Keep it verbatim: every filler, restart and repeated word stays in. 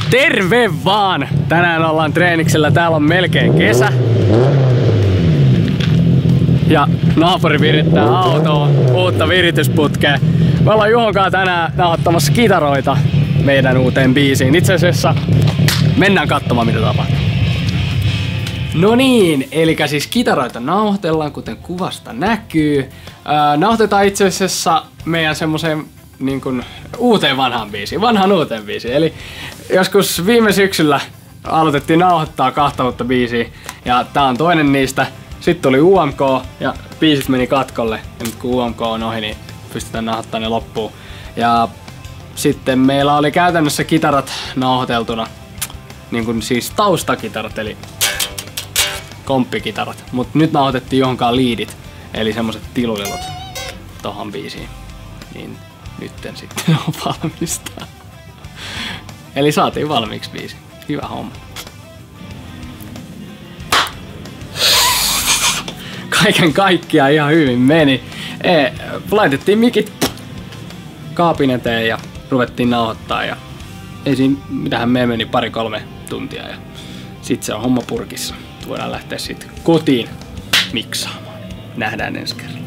Terve vaan! Tänään ollaan treeniksellä, täällä on melkein kesä. Ja naapuri virittää autoon uutta viritysputkea. Me ollaan Juhonkaan tänään nauhoittamassa kitaroita meidän uuteen biisiin. Itse asiassa mennään katsomaan mitä tapahtuu. No niin, eli siis kitaroita nauhoitellaan kuten kuvasta näkyy. Ää, nauhoitetaan itse asiassa meidän semmoseen niin kuin uuteen vanhaan biisiin, vanhaan uuteen biisiin. Eli joskus viime syksyllä aloitettiin nauhoittaa kahta uutta biisiä ja tää on toinen niistä. Sitten tuli U M K ja biisit meni katkolle ja nyt kun U M K on ohi, niin pystytään nauhoittamaan ne loppuun. Ja sitten meillä oli käytännössä kitarat nauhoiteltuna, niin kuin siis taustakitarat eli komppikitarat, mut nyt nauhoitettiin johonkaan liidit, eli semmoset tilulilot tohon biisiin. Niin nytten sitten on valmista. Eli saatiin valmiiksi biisi. Hyvä homma. Kaiken kaikkiaan ihan hyvin meni. E, laitettiin mikit kaapin eteen ja ruvettiin nauhoittaa ja ei siinä mitähän me meni pari kolme tuntia ja sit se on homma purkissa. Voidaan lähteä sitten kotiin miksaamaan. Nähdään ensi kerralla.